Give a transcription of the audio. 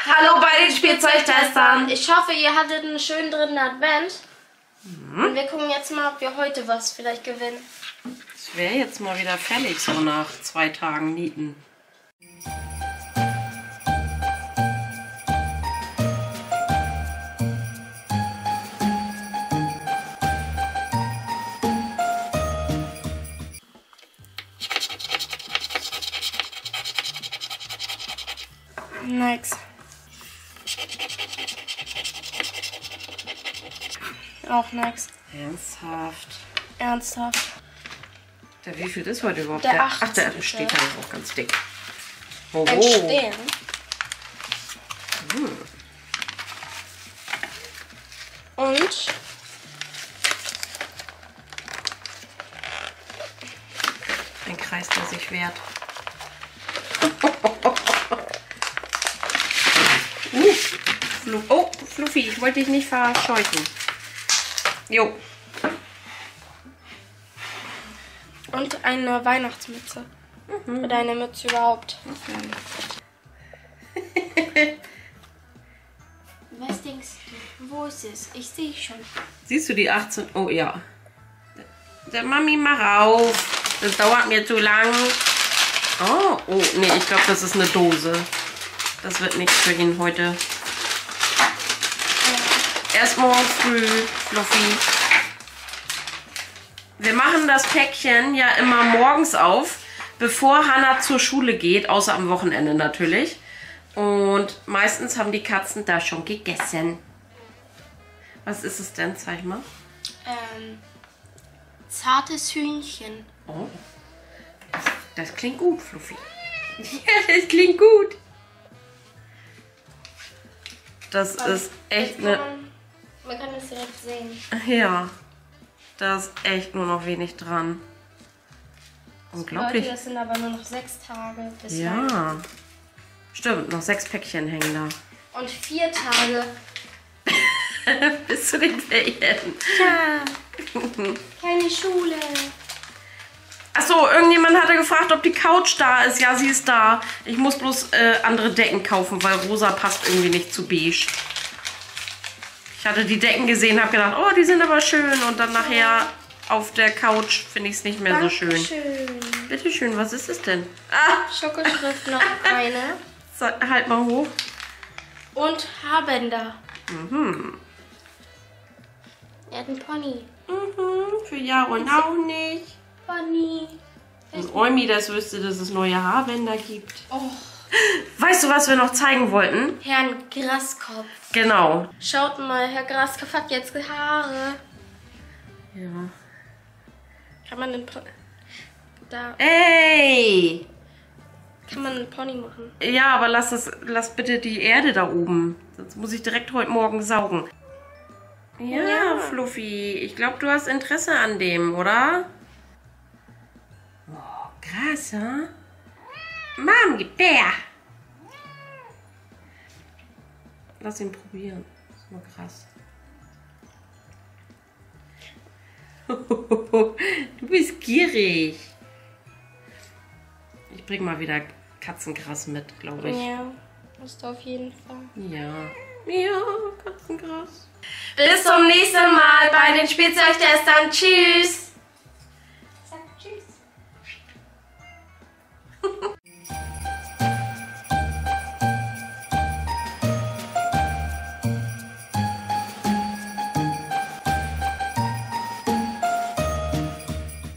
Hallo bei den Spielzeugtestern. Ich hoffe, ihr hattet einen schönen dritten Advent. Und wir gucken jetzt mal, ob wir heute was vielleicht gewinnen. Das wäre jetzt mal wieder fällig, so nach 2 Tagen Nieten. Nix. Auch nix. Ernsthaft? Ernsthaft. Der wie viel ist heute überhaupt? Der Ach, der 18. steht da auch ganz dick. Oh, Ein oh. Stern. Und Ein Kreis, der sich wehrt. Oh, Fluffy, ich wollte dich nicht verscheuchen. Jo. und eine Weihnachtsmütze. Oder eine Mütze überhaupt. Was denkst du? Wo ist es? Ich sehe schon. Siehst du die 18? Oh ja. Der Mami, mach auf. Das dauert mir zu lang. Oh, nee, ich glaube, das ist eine Dose. Das wird nichts für ihn heute. Erst morgen früh, Fluffy. Wir machen das Päckchen ja immer morgens auf, bevor Hannah zur Schule geht, außer am Wochenende natürlich. Und meistens haben die Katzen da schon gegessen. Was ist es denn? Zeig mal. Zartes Hühnchen. Oh, das klingt gut, Fluffy. Ja, das klingt gut. Das ist echt eine... Man kann es direkt sehen. Ja, da ist echt nur noch wenig dran. Unglaublich. Leute, das sind aber nur noch 6 Tage bis Ja, stimmt, noch 6 Päckchen hängen da. Und 4 Tage. Bis zu den Ferien. Ja. Keine Schule. Achso, irgendjemand hatte gefragt, ob die Couch da ist. Ja, sie ist da. Ich muss bloß andere Decken kaufen, weil rosa passt irgendwie nicht zu beige. Ich hatte die Decken gesehen, habe gedacht, oh, die sind aber schön. Und dann nachher auf der Couch finde ich es nicht mehr so schön. Dankeschön. Bitteschön, was ist es denn? Ah, Schokoschrift noch eine. so, halt mal hoch. Und Haarbänder. Mhm. Er hat einen Pony. Mhm, für Jaron auch nicht. Pony. Und Eumi, das wüsste, dass es neue Haarbänder gibt. Oh, Weißt du, was wir noch zeigen wollten? Herrn Graskopf. Genau. Schaut mal, Herr Graskopf hat jetzt Haare. Ja. Kann man den da Ey! kann man einen Pony machen. Ja, aber lass bitte die Erde da oben. Sonst muss ich direkt heute Morgen saugen. Ja, Fluffy. Ich glaube, du hast Interesse an dem, oder? Oh, krass, ha? Mom, gib her! Lass ihn probieren. Das ist mal krass. Du bist gierig. Ich bring mal wieder Katzengras mit, glaube ich. Ja, musst du auf jeden Fall. Ja. Ja, Katzengras. Bis zum nächsten Mal bei den Spielzeugtestern. Tschüss!